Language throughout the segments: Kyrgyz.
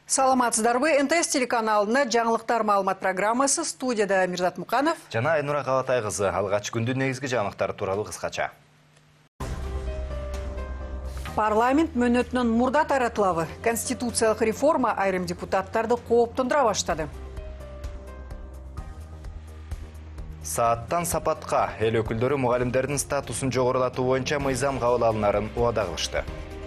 Саламатсыздарбы, НТС телеканалына жаңылыктар маалымат программасы, студияда Мирзат Муканов. Жана Айнура Калатай кызы алгач күндүн негизги жаңылыктары тууралуу кыскача. Парламент мөөнөтүнөн мурда таратылабы. Конституциялык реформа айрым депутаттарды кооптондура баштады. Сааттан сапатка эл өкүлдөрү мугалимдердин статусун жогорулатуу боюнча мыйзам кабыл алынарын убада кылышты.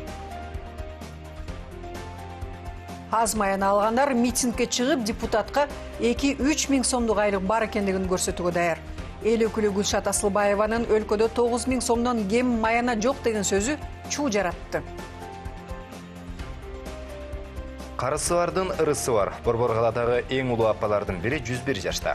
Аз маяны алгандар митингге чыгып депутатка 2-3 миң сомдук айлык бар экендигин көрсөтүүгө даяр. Эл өкүлү Гүлшат Асылбаеванын өлкөдө 9 миң сомдон кем маяна жок деген сөзү чуу жаратты. Карысы бардын ырысы бар. Борбор каладагы эң улуу апалардын бири 101 жашта.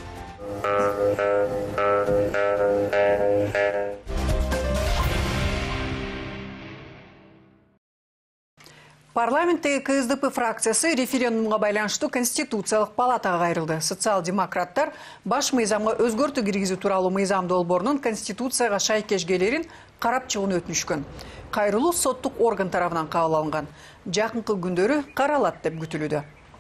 Парламенттеги КСДП фракциясы референдумга байланыштуу Конституциялык палатага кайрылды. Социал-демократтар баш мыйзамга өзгөртүү киргизүү тууралуу мыйзам долбоорунун Конституцияга шайкешкелерин карап чыгууну өтүнүшкөн. Кайрылуу соттук орган тарабынан кабыл алынган. Жакынкы күндөрү каралат деп күтүлүүдө.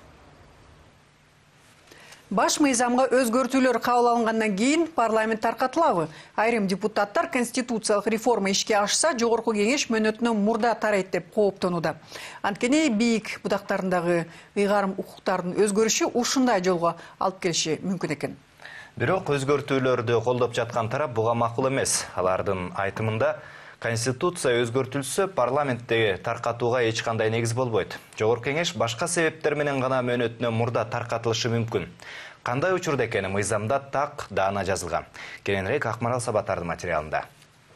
Баш мыйзамга өзгөртүүлөр кабыл алынгандан кийин парламент таркатылабы? Айрым депутаттар конституциялык реформа ишке ашса, жогорку кеңеш мөөнөтүнөн мурда тарайт деп кооптонууда. Анткени бийик будактарындагы ыйгарым укуктардын өзгөрүшү ушундай жолго алып келиши мүмкүн экен. Бирок өзгөртүүлөрдү колдоп жаткан тарап буга макул эмес. Алардын айтымында Конституция өзгөртүлсө, парламенттеги таркатууга эч кандай негиз болбойт. Жогорку кеңеш башка себептер менен гана мөөнөтүнөн мурда таркатылышы мүмкүн. Кандай учурда экени мыйзамда так даана жазылган. Кененирээк Акмарал Сабатардын материалында.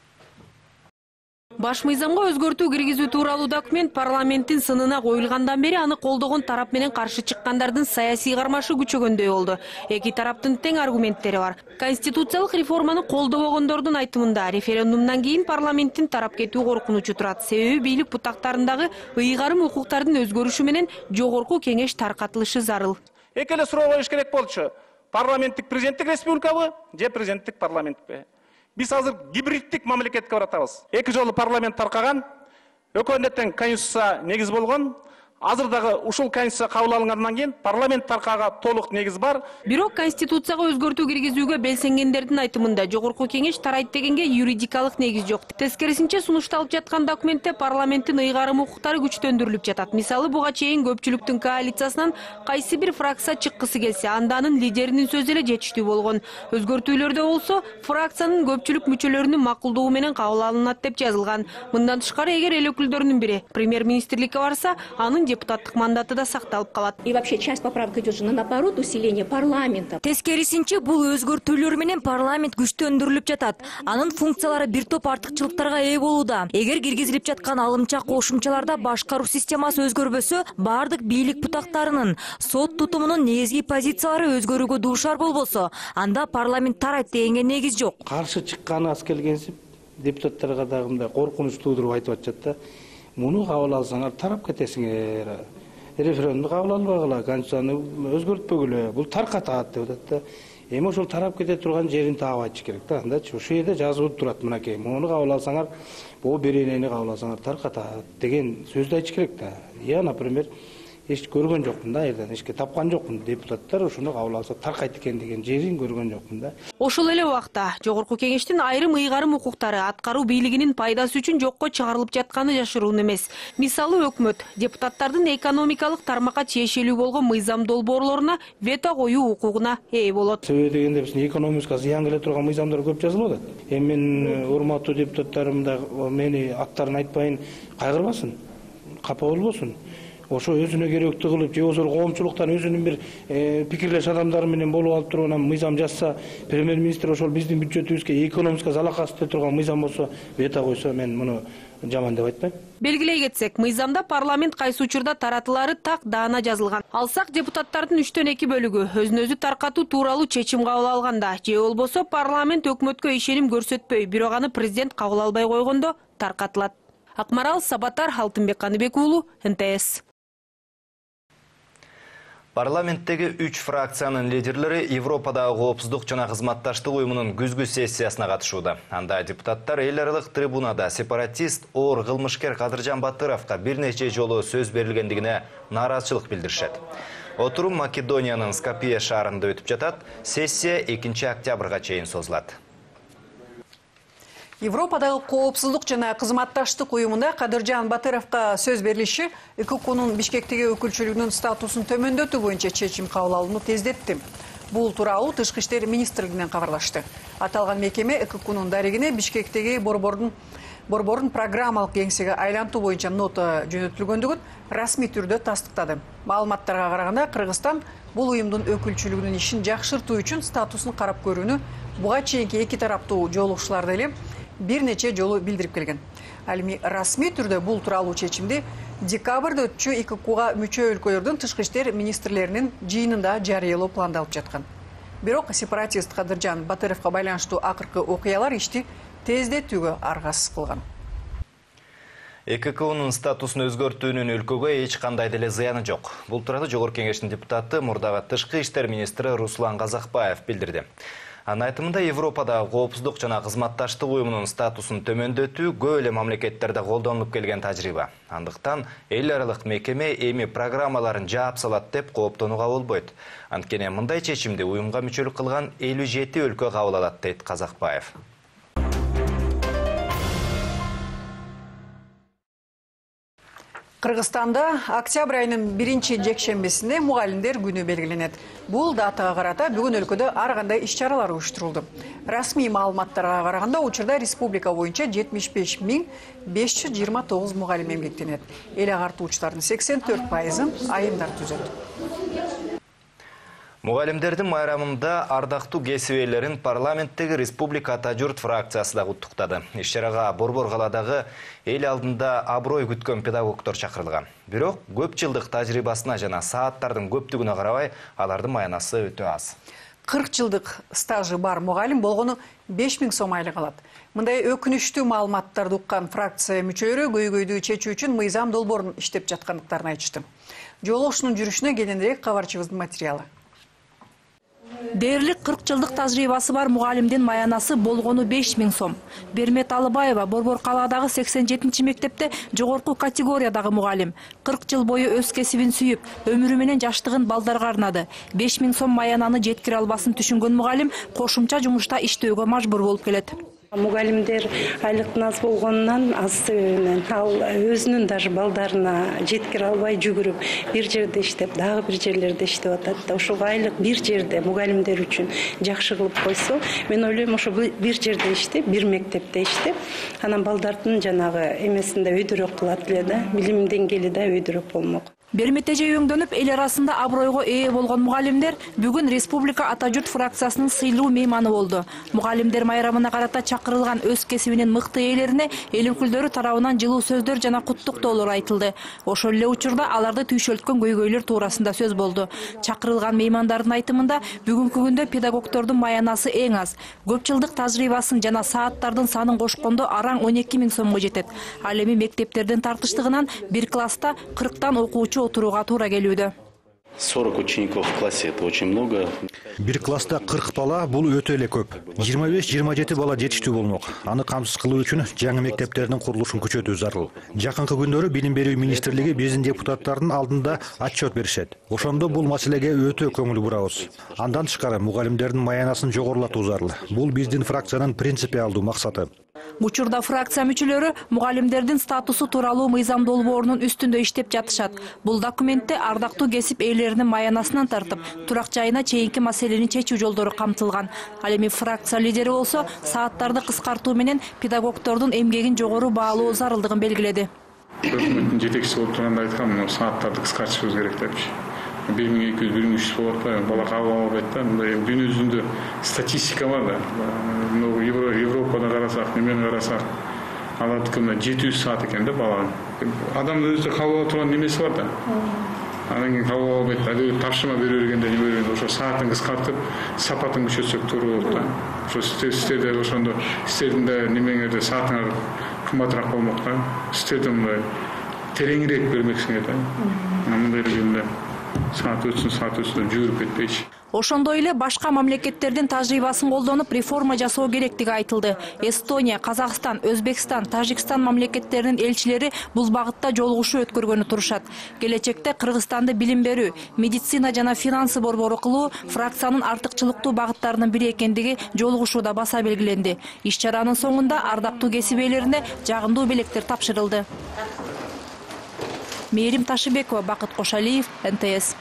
Баш мыйзамга өзгөртүү киргизүү тууралуу документ парламенттин сынына коюлгандан бери аны колдогон тарап менен каршы чыккандардын саясий кармашы күчөгөндөй болду. Эки тараптын тең аргументтери бар. Конституциялык реформаны колдобогондордун айтымында референдумдан кийин парламенттин тарап кетүү коркунучу турат. Себеби бийлик бутактарындагы ыйгарым укуктардын өзгөрүшү менен жогорку кеңеш таркатылышы зарыл. Эки эле суроо коюш керек болчу. Парламенттик президенттик республикабы же президенттик парламентпи? Biz hazır gibrittik mamleketke baratабыз. Эки жолу парламент таркаган, өкмөттөн конституция негиз болгон. Азырдагы ушул конституция кабыл алынгандан кийин парламент таркага толук негиз бар. Бирок конституцияга өзгөртүү киргизүүгө белсенгендердин айтымында жогорку кеңеш тарайт дегенге юридикалык негиз жок. Тескерисинче сунушталып жаткан документте парламенттин ыйгарым укуктары күчтөндүрүлүп жатат. Мисалы, буга чейин көпчүлүктүн коалициясынан кайсы бир фракция чыккысы келсе, анда анын лидеринин сөзү эле жетиштүү болгон. Өзгөртүүлөрдө болсо, фракциянын көпчүлүк мүчөлөрүнүн макулдугу менен кабыл алынат деп жазылган. Мындан тышкары, эгер эл өкүлдөрүнүн бири премьер-министрликке барса, анын депутаттык мандаты да сакталып калат. И вообще часть поправок идет же наоборот, усиление парламента. Тескерисинче бул өзгөртүүлөр менен парламент күчтөндүрүлүп жатат. Анын функциялары бир топ артыкчылыктарга ээ болууда. Эгер киргизилип жаткан алымча кошумчаларда башкаруу системасы өзгөрбөсө, бардык бийлик бутактарынын сот тутумунун негизги позициялары өзгөрүүгө дуушар болбосо, анда парламент тарайт дегенге негиз жок. Каршы чыкканы аз келгенсип, депутаттарга дагы мындай коркунуч туудуруп айтып атышат да. Муну кабыл алсаңар тарап кетесиңер. Референдумду кабыл албагыла, конституцияны өзгөртпөгүлө. Бул таркатат деп атат да. Эми ошол тарап кете турган жерин таап айтыш керек да. Андачы ошол жерде жазылып турат мынакей. Муну кабыл алсаңар, бул беренени кабыл алсаңар таркатат деген сөздү айтыш керек да. Я, например, эч көргөн жокмун да, жерден эчке тапкан жокмун. Депутаттар ошону кабыл алса таркайт экен деген жерин көргөн жокмун да. Ошол эле убакта жогорку кеңештин айрым ыйгарым укуктары аткаруу бийлигинин пайдасы үчүн жокко чыгарылып жатканы жашыруун эмес. Мисалы, өкмөт депутаттардын экономикалык тармакка тиешелүү болгон мыйзам долбоорлоруна вето коюу укугуна ээ болот. Себеби дегенде биздин экономикага зыян келе турган мыйзамдар көп жазылып атат. Эми мен урматтуу депутаттарым да мени аттарын айтпайын кайгырбасын, капа болбосун. Ошо өзүнө керектүү кылып, же болбосо коомчулуктан өзүнүн бир пикирлеш адамдары менен болуп алып туруп анан мыйзам жазса, премьер-министр ошол биздин бюджетибизге экономикага залакасыз турган мыйзам болсо, вето койсо, мен муну жаман деп айтпайм. Белгилей кетсек, мыйзамда парламент кайсы учурда таратылары так даана жазылган. Алсак, депутаттардын 3-төн 2 бөлүгү өзүн өзү таркатуу тууралуу чечим кабыл алганда, же болбосо парламент өкмөткө ишеним көрсөтпөй, бирок аны президент кабыл албай койгондо таркатылат. Акмарал Сабатар, Алтынбек Каныбек уулу, НТС. Парламенттеги 3 фракциянын лидерлери Европадагы коопсуздук жана кызматташтык уюмунун күзгү сессиясына катышууда. Анда депутаттар эл аралык трибунада сепаратист оор кылмышкер Кадыржан Батыровго бир нече жолу сөз берилгендигине нааразычылык билдиришет. Отурум Македониянын Скопье шаарында өтүп жатат. Сессия 2 октябрга чейин созулат. Европадагы коопсуздук жана кызматташтык уюмунда Кадыржан Батыровго сөз берилиши ИККУнун Бишкектеги өкүлчүлүгүнүн статусун төмөндөтүү боюнча чечим кабыл алууну тездетти. Бул тууралуу Тышкы иштер министрлигинен кабарлашты. Аталган мекеме ИККУнун дарегине Бишкектеги борбордун программалык кеңсеге айлантуу боюнча нота жөнөтүлгөндүгүн расмий түрдө тастыктады. Маалыматтарга караганда Кыргызстан бул уюмдун өкүлчүлүгүнүн ишин жакшыртуу үчүн статусун карап көрүүнү буга чейинки эки тараптуу жолугушууларда эле бир нече жолу билдирип келген. Ал эми расмий түрдө бул тууралуу чечимди декабрда өтчү ИККУга мүчө өлкөлөрдүн тышкы иштер министрлеринин жыйынында жарыялоо пландалып жаткан. Бирок сепаратист Кадыржан Батыровго байланыштуу акыркы окуялар ишти тездетүүгө аргасыз кылган. ИККУнун статусун өзгөртүүнүн өлкөгө эч кандай деле зыяны жок. Бул тууралуу Жогорку Кеңештин депутаты, мурдагы тышкы иштер министри Руслан Казакбаев билдирди. Анын айтымында Европадагы коопсуздук жана кызматташтык уюмунун статусун төмөндөтүү көп эле мамлекеттерде колдонулуп келген тажрыйба. Андыктан эл аралык мекеме эми программаларын жаап салат деп кооптонууга болбойт. Анткени мындай чечимди уюмга мүчөлүк кылган 57 өлкө кабыл алат, дейт Казакбаев. Кыргызстанда октябрь айынын 1-жекшембисинде мугалимдер күнү белгиленет. Бул датага карата бүгүн өлкөдө ар кандай иш-чаралар уюштурулду. Расмий маалыматтарга караганда учурда республика боюнча 75.529 мугалим эмгектенет. Эл агартуучулардын 84% айымдар түзөт. Мугалимдердин майрамында ардактуу кесип ээлерин парламенттеги Республика Ата журт фракциясы да куттуктады. Иш-чарага Борбор калаадагы эл алдында аброй күткөн педагогдор чакырылган. Бирок көп жылдык тажрыйбасына жана сааттардын көптүгүнө карабай, алардын маянасы өтө аз. 40 жылдык стажы бар мугалим болгону 5000 сом айлык алат. Мындай өкүнүчтүү маалыматтарды уккан фракция мүчөлөрү көйгөйдү чечүү үчүн мыйзам долбоорун иштеп жаткандыктарын айтышты. Жолугушуунун жүрүшүнө кененирээк кабарчыбыздын материалы. Дээрлик 40 жылдык тажрыйбасы бар мугалимдин маянасы болгону 5000 сом. Бермет Алыбаева Борбор калаадагы 87 мектепте жогорку категориядагы мугалим. 40 жыл бою өз кесибин сүйүп, өмүрү менен жаштыгын балдарга арнады. 5000 сом маянаны жеткире албасын түшүнгөн мугалим кошумча жумушта иштөөгө мажбур болуп келет. Мугалимдер айлыктын аз болгонунан аз себебинен ал өзүнүн даже балдарына жеткире албай жүгүрүп бир жерде иштеп, дагы бир жерлерде иштеп атат. Ошого айлык бир жерде мугалимдер үчүн жакшы кылып койсо, мен ойлойм ошо бир жерде иштеп, бир мектепте иштеп, анан балдардын жанагы эмесинде өйдөрөөк кылат эле да, билим деңгээли да өйдөрөөк болмок. Бермет эже өңдөнүп, эл арасында абройго ээ болгон мугалимдер бүгүн Республика Ата журт фракциясынын сыйлуу мейманы болду. Мугалимдер майрамына карата чакырылган өз кесибинин мыкты ээлерине эл өкүлдөрү тарабынан жылуу сөздөр жана куттуктоолор айтылды. Ошол эле учурда аларды түйшөлткөн көйгөйлөр туурасында сөз болду. Чакырылган меймандардын айтымында бүгүнкү күндө педагогдордун маянасы эң аз. Көп жылдык тажрыйбасын жана сааттардын санын кошкондо араң 12000 сомго жетет. Ал эми мектептердин тартыштыгынан бир класста 40тан окуучу отурууга туура келүүдө. 40 учеников в классе, это очень много. Бир класста 40 бала, бул өтө эле көп. 25-27 бала жетиштүү болмок. Аны камсыз кылуу үчүн жаңы мектептердин курулушун күчөтүү зарыл. Жакынкы күндөрү Билим берүү министрлиги биздин депутаттардын алдында отчет беришет. Ошондо бул маселеге өтө көңүл бурабыз. Андан тышкары мугалимдердин маянасын жогорулатуу зарыл. Бул биздин фракциянын принципиалдуу максаты. Учурда фракция мүчөлөрү мугалимдердин статусу тууралуу мыйзам долбоорунун үстүндө иштеп жатышат. Бул документте ардактуу кесип ээлеринин маянасынан тартып, турак жайына чейинки маселени чечүү жолдору камтылган. Ал эми фракция лидери болсо, сааттарды кыскартуу менен педагогдордун эмгегин жогору баалоо зарылдыгын белгиледи. Өкмөттүн жетекчиси болуп турганда айткам, сааттарды кыскартышыбыз керек депчи. 1200-1300 болуп атпайбы, бала кабыл албайт да. Дүнү жүзүндө статистика бар да. Европада карасак, немени карасак, алардыкы 700 саат экен да бала. Адамдын өзү кабыл ала турган немеси бар да. Анан кийин кабыл албайт, тапшырма бере бергенде неме бергенде ошо саатын кыскартып, сапатын күчөтсөк туура болот да. Ошо сиздерде ошондо сиздердин немеңерде саатыңар кымбатыраак болмок да. Сиздердин мындай тереңирээк бермексиңер да. Мындай дегенде саат өтсүн жүгүрүп кетпейчи. Ошондой эле башка мамлекеттердин тажрыйбасын колдонуп реформа жасоо керектиги айтылды. Эстония, Казакстан, Өзбекстан, Тажикстан мамлекеттеринин элчилери бул багытта жолугушуу өткөргөнү турушат. Келечекте Кыргызстанды билим берүү, медицина жана финансы борбору кылуу фракциянын артыкчылыктуу багыттарынын бири экендиги жолугушууда баса белгиленди. Иш-чаранын соңунда ардактуу кесип ээлерине жагымдуу белектер тапшырылды. Мээрим Ташыбекова, Бакыт Кошалиев, НТС.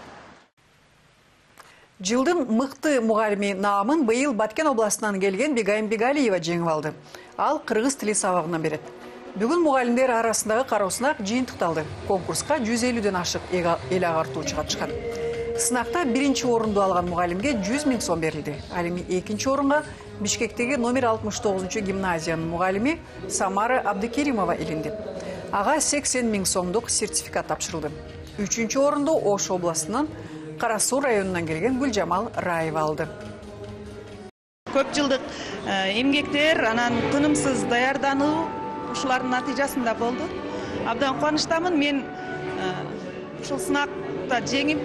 Жылдын мыкты мугалими наамын быйыл Баткен областынан келген Бегайым Бегалиева жеңип алды. Ал кыргыз тили сабагынан берет. Бүгүн мугалимдер арасындагы кароосунак жыйынтыкталды. Конкурска 150ден ашык эл агартуучу катышкан. Сынакта биринчи орунду алган мугалимге 100 000 сом берилди. Ал эми экинчи орунга Бишкектеги номер 69 гимназиянын мугалими Самара Абдыкеримова илинди. Ага 80 000 сомдук сертификат тапшырылды. Үчүнчү орунду Ош областынан Кара Суу районунан келген Гүлжамал Раева алды. Көп жылдык эмгектер, анан тынымсыз даярдануу ушулардын натыйжасында болду. Абдан кубанычтамын. Мен ушул сынакта жеңип,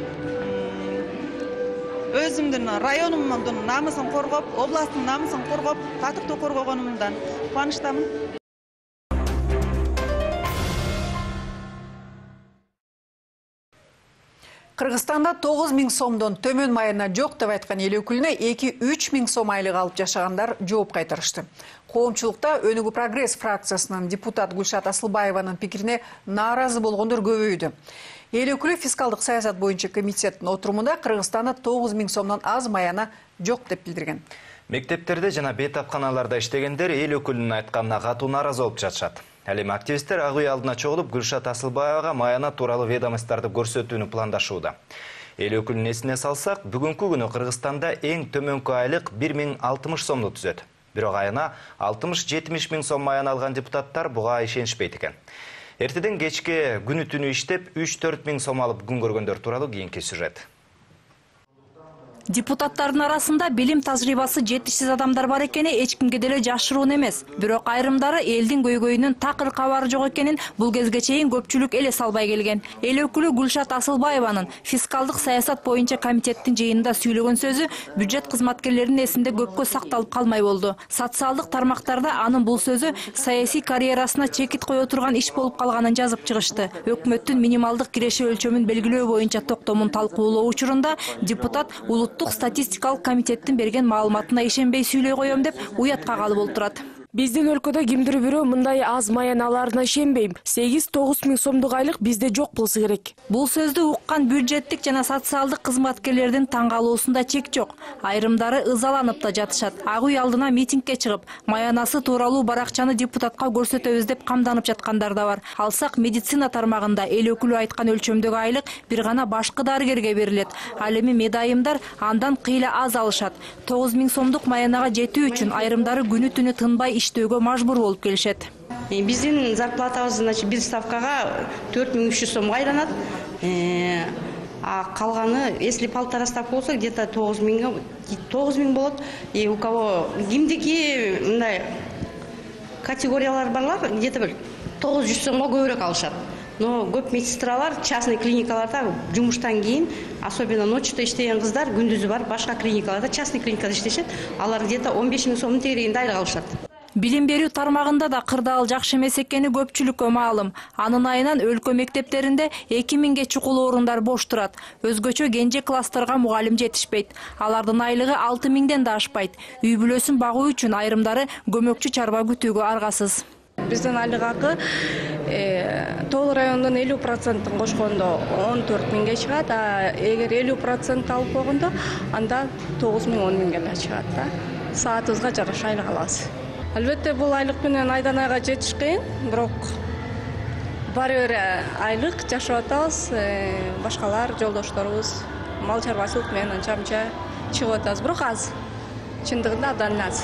өзүмдүн районумдун намысын коргоп, областтын намысын коргоп, татыктуу коргогонумдан кубанычтамын. Кыргызстанда 9 000 сомдон төмөн майына жок деп айткан эл өкүлүнө 2-3 000 сом айлык алып жашагандар жооп кайтарышты. Коомчулукта Өнүгүү прогресс фракциясынын депутат Гүлшат Асылбаеванын пикирине нааразы болгондор көбөйдү. Эл өкүлү фискалдык саясат боюнча комитеттин отурумунда Кыргызстанда 9 000 сомдон аз майына жок деп билдирген. Мектептерде жана бейтапканаларда иштегендер эл өкүлүнүн айтканына катуу нааразы болуп жатышат. Ал эми активисттер ак үй алдына чогулуп Гүлшат Асылбаевага майана тууралуу ведомостарды көрсөтүүнү пландашууда. Эл өкүлүнүн эсине салсак, бүгүнкү күнү Кыргызстанда эң төмөнкү айлык 1060 сомду түзөт. Бирок айына 60-70 000 сом майына алган депутаттар буга ишенишпейт экен. Эртеден кечке күнү түнү иштеп 3-4 000 сом алып күн көргөндөр тууралуу кийинки сюжет. Депутаттардын арасында билим тажрыйбасы жетишсиз адамдар бар экени эч кимге деле жашыруун эмес. Бирок айрымдары элдин көйгөйүнүн такыр кабары жок экенин бул кезге чейин көпчүлүк эле салбай келген. Эл өкүлү Гүлшат Асылбаеванын фискалдык саясат боюнча комитеттин жыйынында сүйлөгөн сөзү бюджет кызматкерлеринин эсинде көпкө сакталып калмай болду. Социалдык тармактарда анын бул сөзү саясий карьерасына чекит кое турган иш болуп калганын жазып чыгышты. Өкмөттүн минималдык киреше өлчөмүн белгилөө боюнча токтомун талкуулоо учурунда депутат Улуттук статистикалык комитеттин берген маалыматына ишенбей сүйлөй коем деп уятка калып олтурат. Биздин өлкөдө кимдир бирөө мындай аз майына аларына ишенбейм. 8-9 000 сомдук айлык бизде жок болсо керек. Бул сөздү уккан бюджеттик жана социалдык кызматкерлердин таң калуусунда чек жок. Айрымдары ызаланып да жатышат. Ак үй алдына митингге чыгып, маянасы тууралуу баракчаны депутатка көрсөтөбүз деп камданып жаткандар да бар. Алсак медицина тармагында эл өкүлү айткан өлчөмдөгү айлык бир гана башкы дарыгерге берилет. Ал эми медайымдар андан кыйла аз алышат. 9 000 сомдук маянага жетүү үчүн айрымдары күнү түнү тынбай иштөөгө мажбур болуп келишет. Биздин зарплатабыз бир ставкага 4300 сомго айланат. А калганы, если полтора ставка болсо, где-то 9 000 болот. И у кого кимдики мындай категориялар барлар, где-то 900 сомго көбүрөөк алышат. Но көп медсестралар частный клиникаларда жумуштан кийин, особенно ночьта иштеген кыздар күндүзү бар башка клиникаларда, частный клиникада иштешет. Алар где-то 15 000 сомдун тегерегинде айлык алышат. Билим берүү тармагында да кырдаал жакшы эмес экени көпчүлүккө маалым. Анын айынан өлкө мектептеринде 2000ге чукул орундар бош турат. Өзгөчө кенже класстарга мугалим жетишпейт. Алардын айлыгы 6000ден да ашпайт. Үй бүлөсүн багуу үчүн айрымдары көмөкчү чарба күтүүгө аргасыз. Биздин айлык акы Тоол районунун 50%-ын кошкондо 14 000ге чыгат, а эгер 50% алып койгондо анда 9 000 10 000ге эле чыгат да. Саатыбызга жараша айлык алабыз. Албетте бул айлык менен айдан айга жетиш кыйын, бирок баары бир айлык жашап атабыз. Башкалар, жолдошторубуз мал чарбачылык менен анча-мынча чыгып атабыз, бирок аз. Чындыгында абдан аз.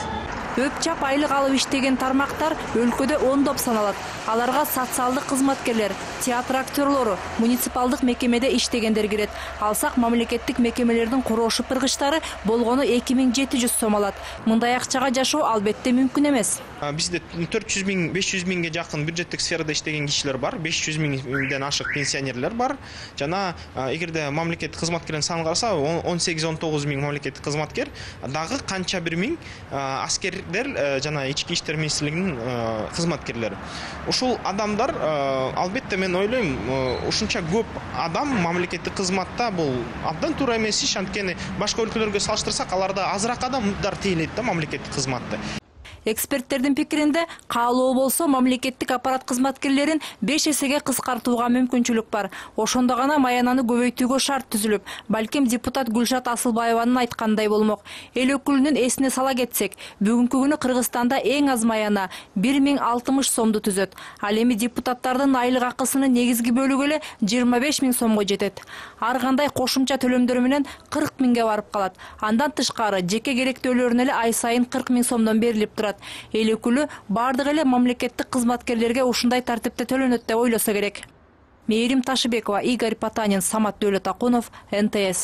Өп-чап айлык алып иштеген тармактар өлкөдө ондоп саналат. Аларга социалдык кызматкерлер, театр актерлору, муниципалдык мекемеде иштегендер кирет. Алсак мамлекеттик мекемелердин куроошу пыргычтары болгону 2700 сом алат. Мындай акчага жашоо албетте мүмкүн эмес. Бизде 400 миң, 500 миңге жакын бюджеттик сферада иштеген кишилер бар, 500 миңден ашык пенсионерлер бар. Жана эгерде мамлекеттик кызматкерлердин санын караса, 18-19 миң мамлекеттик кызматкер, дагы канча бир миң аскерлер жана ички иштер министрлигинин кызматкерлери. Ушул адамдар албетте мен ойлойм, ушунча көп адам мамлекеттик кызматта бул абдан туура эмес иш, анткени башка өлкөлөргө салыштырсак, аларда азыраак адамдар тейлейт да мамлекеттик кызматты. Эксперттердин пикиринде, каалоо болсо мамлекеттик аппарат кызматкерлерин 5 эсеге кыскартууга мүмкүнчүлүк бар. Ошондо гана маянаны көбөйтүүгө шарт түзүлүп, балким депутат Гүлшат Асылбаеванын айткандай болмок. Эл өкүлүнүн эсине сала кетсек, бүгүнкү күнү Кыргызстанда эң аз маяна 1060 сомду түзөт. Ал эми депутаттардын айлык акысынын негизги бөлүгү эле 25 миң сомго жетет. Ар кандай кошумча төлөмдөр менен 40 миңге барып калат. Андан тышкары жеке керектөөлөрүнө эле ай сайын 40 миң сомдон берилип турат. Эл өкүлү бардык эле мамлекеттик кызматкерлерге ушундай тартипте төлөнөт деп ойлосо керек. Мээрим Ташыбекова, Игорь Потанин, Самат Дөөлөтакунов, НТС.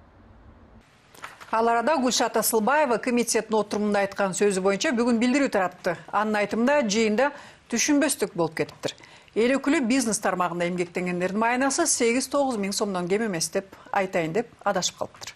Ал арада Гүлшат Асылбаева комитеттин отурумунда айткан сөзү боюнча бүгүн билдирүү таратты. Анын айтымында жыйында түшүнбөстүк болуп кетиптир. Эл өкүлү бизнес тармагында эмгектенгендердин маянасы 8-9 миң сомдон кем эмес деп айтайын деп адашып калыптыр.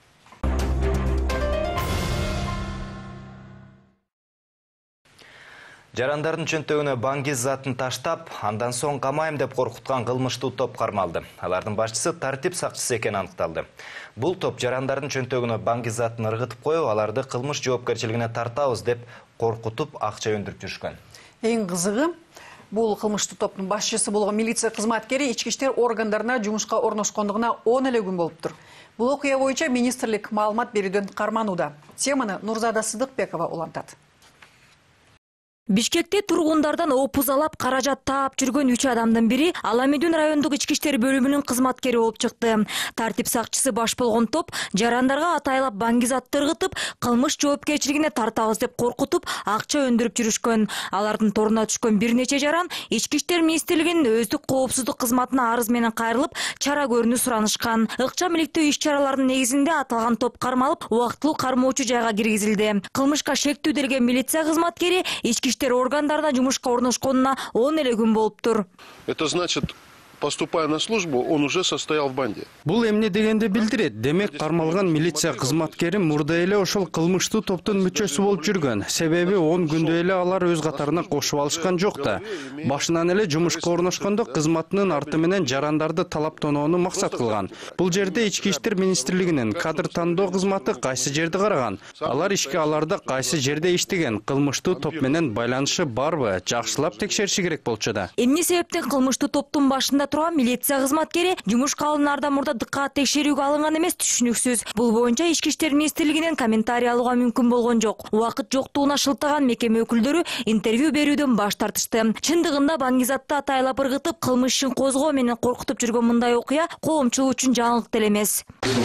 Жарандардын чөнтөгүнө баңгиз затын таштап, андан соң камайм деп коркуткан кылмыштуу топ кармалды. Алардын башчысы тартип сакчысы экени аныкталды. Бул топ жарандардын чөнтөгүнө баңгиз затын ыргытып коюп, аларды кылмыш жоопкерчилигине тартабыз деп коркутуп акча өндүрүп жүрүшкөн. Эң кызыгы, бул кылмыштуу топтун башчысы болгон милиция кызматкери ички иштер органдарына жумушка орношкондугуна 10 эле күн болуптур. Бул окуя боюнча министрлик маалымат берүүдөн карманууда. Теманы Нурзада Сыдыкбекова улантат. Бишкекте тургундардан опузалап каражат таап жүргөн 3 адамдын бири Аламедин райондук ички иштер бөлүмүнүн кызматкери болуп чыкты. Тартип сакчысы баш болгон топ жарандарга атайлап баңгизатты ыргытып, кылмыш жоопкерчилигине тартабыз деп коркутуп, акча өндүрүп жүрүшкөн. Алардын торуна түшкөн бир нече жаран ички иштер министрлигинин өздүк коопсуздук кызматына арыз менен кайрылып, чара көрүүнү суранышкан. Ыкчам иликтөө иш-чараларынын негизинде аталган топ кармалып, убактылуу кармоочу жайга киргизилди. Кылмышка шектүү делген милиция кызматкери ички иштер органдарына жумушка орношконуна 10 эле күн болуптур. Это значит, поступая на службу, он уже состоял в банде. Бул эмне дегенди билдирет. Демек, кармалган милиция кызматкери мурда эле ошол кылмыштуу топтун мүчөсү болуп жүргөн. Себеби 10 күндө эле алар өз катарына кошуп алышкан жок да. Башынан эле жумушка орношкондо кызматынын арты менен жарандарды талаптоноону максат кылган. Бул жерде ички иштер министрлигинин кадр тандоо кызматы кайсы жерди караган? Алар ишке аларды кайсы жерде иштеген? Кылмыштуу топ менен байланышы барбы? Жакшылап текшериши керек болчу да. Эмне себептен кылмыштуу топтун башында турган милиция кызматкери жумушка алынаардан мурда дыккат текшерүүгө алынган эмес түшүнүксүз. Бул боюнча ички иштер министрлигинен комментарий алууга мүмкүн болгон жок. Убакыт жоктугуна шылтаган мекеме өкүлдөрү интервью берүүдөн баш тартышты. Чындыгында баңгизатты атайлап ыргытып, кылмыш ишин козгоо менен коркутуп жүргөн мындай окуя коомчулук үчүн жаңылык деле эмес.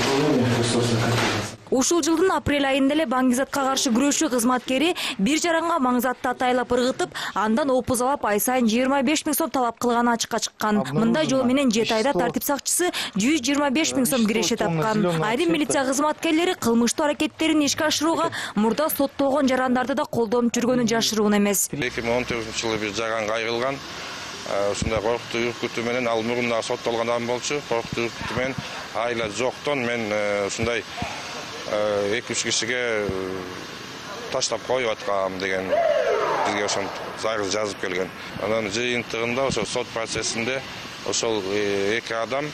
Ушул жылдын апрель айында эле баңгизатка каршы күрөшүү кызматкери бир жаранга маңзатты атайлап ыргытып, андан опузалап ай сайын 25 миң сом талап кылганы ачыкка чыккан. Мындай жол менен 7 айда тартип сакчысы 125 миң сом киреше тапкан. Айрым милиция кызматкерлери кылмыштуу аракеттерин ишке ашырууга мурда соттолгон жарандарды да колдонуп жүргөнү жашыруун эмес. 2014-жылы бир жаранга айрылган. Ушундай коркутуу үркүтүү менен ал мурунда соттолгон адам болчу. Коркутуу үркүтүү менен айла жоктон мен ушундай 2-3 кишиге таштап коюп аткам деген бизге ошон зарыз жазып келген. Анан жыйынтыгында ошо сот процессинде ошол 2 адам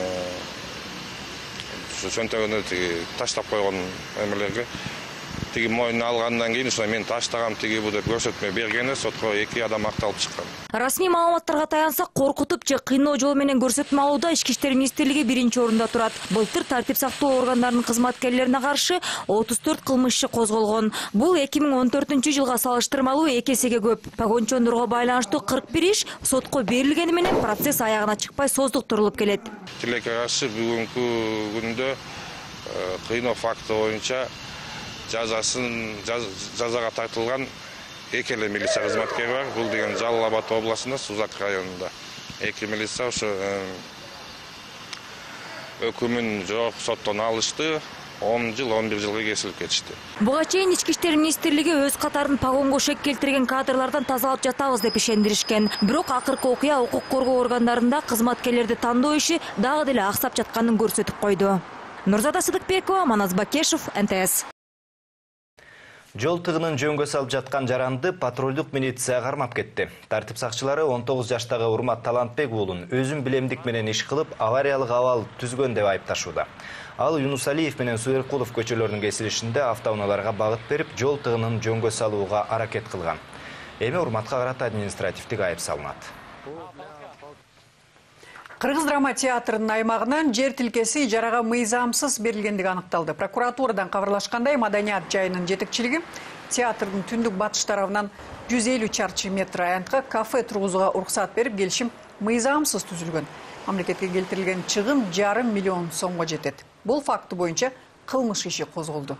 чөнтөгүнө таштап койгон эмелерге тиги мойнуна алгандан кийин ошо мен таштагам тиги бу деп көрсөтмө бергени сотко 2 адам акталып чыккан. Расмий маалыматтарга таянсак, коркутуп же кыйноо жол менен көрсөтмө алууда ички иштер министрлиги биринчи орунда турат. Былтыр тартип сактоо органдарынын кызматкерлерине каршы 34 кылмыш иши козголгон. Бул 2014-жылга салыштырмалуу 2 эсеге көп. Погончондорго байланыштуу 41 иш сотко берилгени менен процесс аягына чыкпай создуктурулуп келет. Тилекке каршы бүгүнкү күндө кыйноо факты боюнча жазаға тартылған экеле милиция кызматкери бар. Бул деген Жалал Абад областында, Сузак районунда. Эки милиция ошо өкүмүн жок соттон алышты. 10 жыл, 11 жылга кесилип кетишти. Буга чейин Ички иштер министрлиги өз катарын погонго шек келтирген кадрлардан тазалап жатабыз деп ишендиришкен. Бирок акыркы окуя укук коргоо органдарында кызматкерлерди тандоо иши дагы деле аксап жатканын көрсөтүп койду. Нурзада Сыдыкбекова, Манас Бакешев, НТС. Жол тыгынын жөнгө салып жаткан жаранды патрулдук милиция кармап кетти. Тартип сакчылары 19 жаштагы Урмат Талантбек уулун өзүн билемдик менен иш кылып, авариялык абал түзгөн деп айыпташууда. Ал Юнусалиев менен Суверкулов көчөлөрүнүн кесилишинде автоунааларга багыт берип, жол тыгынын жөнгө салууга аракет кылган. Эми Урматка карата административдик айып салынат. Кыргыз драма театрынын аймагынан жер тилкеси ижарага мыйзамсыз берилгендиги аныкталды. Прокуратурадан кабарлашкандай, Маданият жайынын жетекчилиги театрдын түндүк батыш тарабынан 150 чарчы метр аянтка кафе тургузууга уруксат берип, келишим мыйзамсыз түзүлгөн. Мамлекетке келтирилген чыгым 1,5 миллион сомго жетет. Бул факты боюнча кылмыш иши козголду.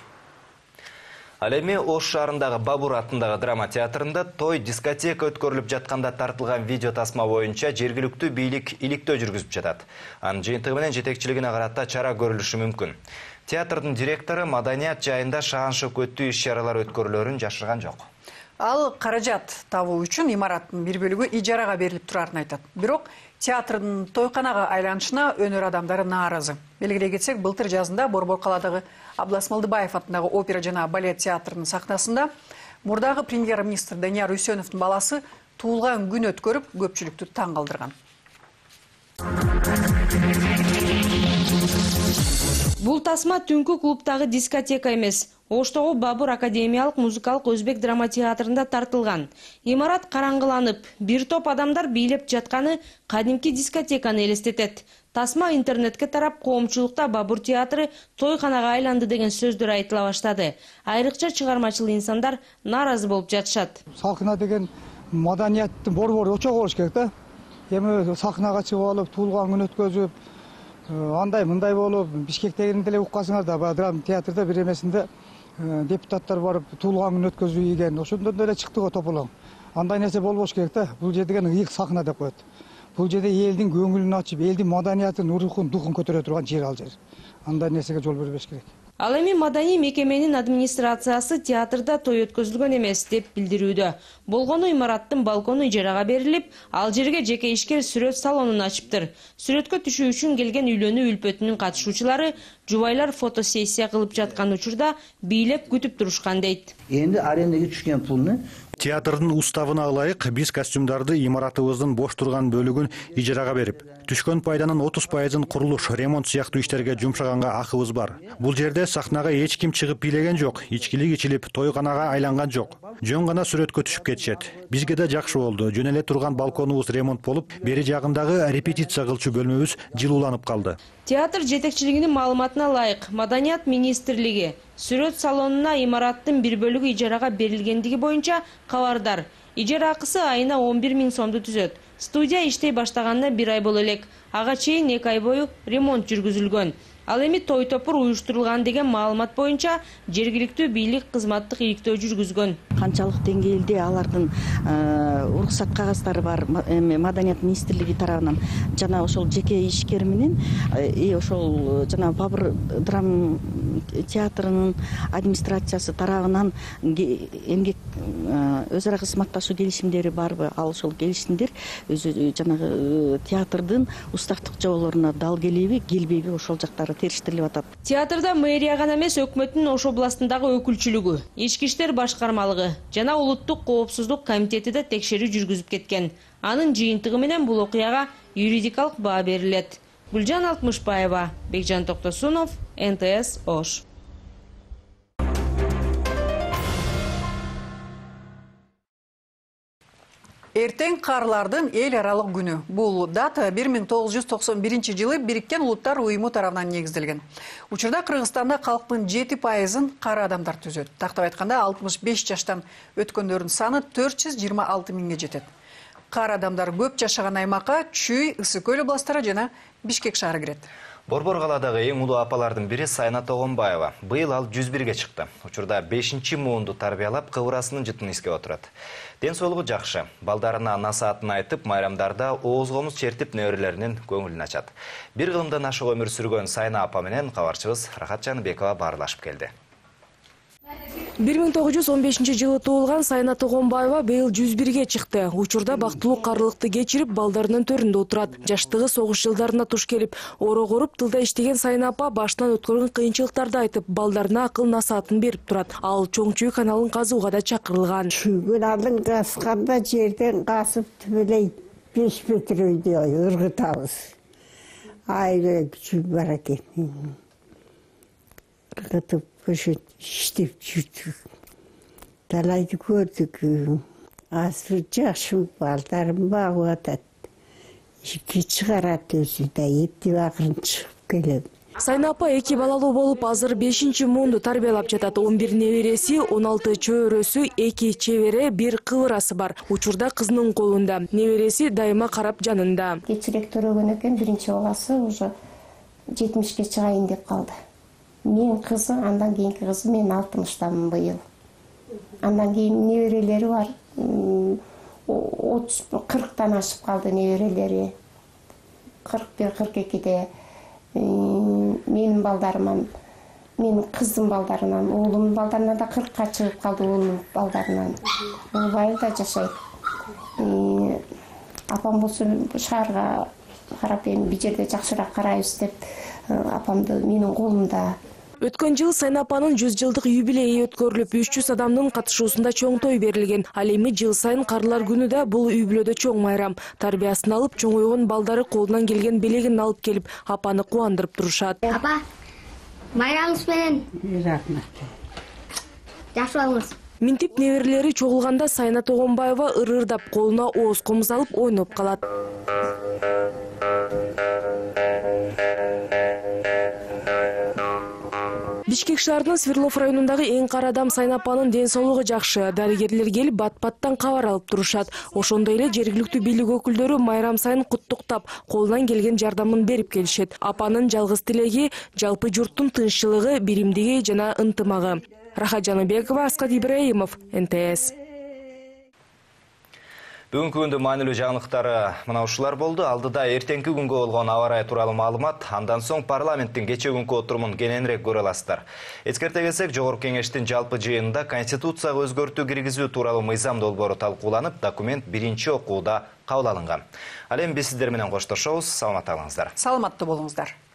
Ал эми Ош шаарындагы Бабур атындагы драма театрында той дискотека өткөрүлүп жатканда тартылган видео тасма боюнча жергиликтүү бийлик иликтөө жүргүзүп жатат. Анын жыйынтыгы менен жетекчилигине карата чара көрүлүшү мүмкүн. Театрдын директору Маданият жайында шаан-шөк өттүү иш-чаралар өткөрүлөрүн жашырган жок. Ал каражат табуу үчүн имараттын бир бөлүгү ижарага берилип турарын айтат. Бирок театрдын тойканага айланышына өнөр адамдары нааразы. Белгилей кетсек, былтыр жазында Борбор калаадагы Аблас Малдыбаев атындагы опера жана балет театрынын сахнасында мурдагы премьер-министр Данияр Үсеновдун баласы туулган күн өткөрүп, көпчүлүктү таң калтырган. Бул тасма түнкү клубтагы дискотека эмес. Оштогу Бабур академиялык музыкалык өзбек драма театрында тартылган. Имарат караңгыланып, бир топ адамдар бийлеп жатканы кадимки дискотеканы элестетет. Тасма интернетке тарап, коомчулукта Бабур театры тойканага айланды деген сөздөр айтыла баштады. Айрыкча чыгармачыл инсандар нааразы болуп жатышат. Сахна деген маданияттын борбору очогу болуш керек да. Эми сахнага чыгып алып, туулган күн өткөзүп, андай мындай болуп, Бишкектегин деле уккансыңар да, драма театрда бир эмесинде депутаттар барып туулган күн өткөзүү ийген. Ошондон деле чыкты го тополоң. Андай нерсе болбош керек да. Бул жер деген ыйык сахна деп коет. Бул жерде элдин көңүлүн ачып, элдин маданиятын, рухун, духун көтөрө турган жер ал жер. Андай нерсеге жол бербеш керек. Ал эми маданий мекеменин администрациясы театрда той өткөзүлгөн эмес деп билдирүүдө. Болгону имараттын балкону ижарага берилип, ал жерге жеке ишкер сүрөт салонун ачыптыр. Сүрөткө түшүү үчүн келген үйлөнүү үлпөтүнүн катышуучулары жубайлар фотосессия кылып жаткан учурда бийлеп күтүп турушкан дейт. Энди арендага түшкөн пулну театрдын уставына ылайык биз костюмдарды имаратыбыздын бош турган бөлүгүн ижарага берип, түшкөн пайданын 30%-ын курулуш, ремонт сыяктуу иштерге жумшаганга акыбыз бар. Бул жерде сахнага эч ким чыгып бийлеген жок, ичкилик ичилип, тойканага айланган жок. Жөн гана сүрөткө түшүп кетишет. Бизге да жакшы болду. Жөн эле турган балконубуз ремонт болуп, бери жагындагы репетиция кылчу бөлмөбүз жылууланып калды. Театр жетекчилигинин маалыматына ылайык, Маданият министрлиги сүрөт салонуна имараттын бир бөлүгү ижарага берилгендиги боюнча кабардар. Ижара акысы айына 11 000 сомду түзөт. Студия иштей баштаганына 1 ай боло элек. Ага чейин 2 ай бою ремонт жүргүзүлгөн. Ал эми той топур уюштурулган деген маалымат боюнча жергиликтүү бийлик кызматтык иликтөө жүргүзгөн. Канчалык деңгээлде алардын уруксат кагаздары бар Маданият министрлиги тарабынан жана ошол жеке ишкер менен ошол жана Бабур драма театрынын администрациясы тарабынан эмгек өз ара кызматташуу келишимдери барбы? Ал ошол келишимдер өзү жанагы театрдын уставдык жоболоруна дал келеби, келбейби ошол жактары териштирилип атат. Театрда мэрия гана эмес, өкмөттүн Ош областындагы өкүлчүлүгү, ички иштер башкармалыгы жана улуттук коопсуздук комитети да текшерүү жүргүзүп кеткен. Анын жыйынтыгы менен бул окуяга юридикалык баа берилет. Гүлжан Алтмышбаева, Бекжан Токтосунов, НТС Ош. Эртең карлардын эл аралык күнү. Бул дата 1991 жылы Бириккен Улуттар уюму тарабынан негизделген. Учурда Кыргызстанда калктын 7%-ын кара адамдар түзөт. Тактап айтканда 65 жаштан өткөндөрдүн саны 426 миңге жетет. Кара адамдар көп жашаган аймакка Чүй, Ысык Көл областары жана Бишкек шаары кирет. Борбор каладагы эң улуу апалардын бири Сайна Тогонбаева. Быйыл ал 101-ге чыкты. Учурда 5-чи муунду тарбиялап, кыбырасынын жытын иске отурат. Ден соолугу жакшы. Балдарына насаатын айтып, майрамдарда ооз комуз чертип неберелеринин көңүлүн ачат. Бир кылымдан ашык өмүр сүргөн Сайна апа менен кабарчыбыз Рахат Жаныбекова баарлашып келди. 1915 жылы туулган Сайна Тогонбаева быйыл 101-ге чыкты. Учурда бактылуу карлыкты кечирип, балдарынын төрүндө отурат. Жаштыгы согуш жылдарына туш келип, орогоруп тылда иштеген Сайна апа башынан өткөргөн кыйынчылыктарды айтып, балдарына акыл насаатын берип турат. Ал Чоң-Чүй каналын казууга да чакырылган. Күналын касканда жерден касып түбөлей 5 метр өйдө ыргытабыз. Айга күчү бар экен. Ыргытып иштеп жүрдүк. Талайды көрдүк. Азыр жакшы балдарым багып атат. Ишке чыгарат өзү да эптеп акырын чыгып келет. Сайна апа 2 балалуу болуп, азыр 5-чи муунду тарбиялап жатат. 11 небереси, 16 чөбөрөсү, 2 чебере, 1 кыбырасы бар. Учурда кызынын колунда. Небереси дайыма карап жанында. Кечирээк төрөгөн экен, биринчи баласы уже 70-ке чыгайын деп калды. Мен кызы, андан кийинки кызы, мен 60-тамын быйыл. Андан кийин неберелери бар. 40-тан ашып калды неберелери. 41-42-де. Менин балдарыман, менин кыздын балдарынан, оğlumun балдарынан да 40-ка чыгып калды, оğlumun балдарынан. Улбайы да жашайт. Апам болсо шаарга карап, бир жерде жакшыраак карайбыз деп, апамды менин колумда. Өткөн жыл Сайна апанын 100 жылдык юбилейи өткөрүлүп, 300 адамдын катышуусунда чоң той берилген. Ал эми жыл сайын карлар күнү да бул үй бүлөдө чоң майрам. Тарбиясын алып, чоңойгон балдары колунан келген белегин алып келип, апаны кубандырып турушат. Апа, майрамыңыз менен. Рахмат. Жакшы болуңуз. Минтип неберелери чогулганда Сайна Тогонбаева ырырдап, колуна ооз комуз алып ойноп калат. Бишкек шаарынын Свердлов районундагы эң кара адам Сайна апанын ден соолугу жакшы. Дарыгерлер келип бат-баттан кабар алып турушат. Ошондой эле жергиликтүү бийлик өкүлдөрү майрам сайын куттуктап, колунан келген жардамын берип келишет. Апанын жалгыз тилеги жалпы журттун тынччылыгы, биримдиги жана ынтымагы. Рахат Жаныбекова, Аскат Ибраимов, НТС. Бүгүнкү күндүн маанилүү жаңылыктары мына ушулар болду. Алдыда эртеңки күнгө болгон аба ырайы тууралуу маалымат, андан соң парламенттин кечээ күnkү отурумун кененирээк көрө аласыздар. Эскерте келсек, Жогорку Кеңештин жалпы жыйынында Конституцияга өзгөртүү киргизүү тууралуу мыйзам долбоору талкууланып, документ биринчи окууда кабыл алынган. Ал эми биз сиздер менен коштошобуз. Саламатта болуңуздар. Саламатта болуңуздар.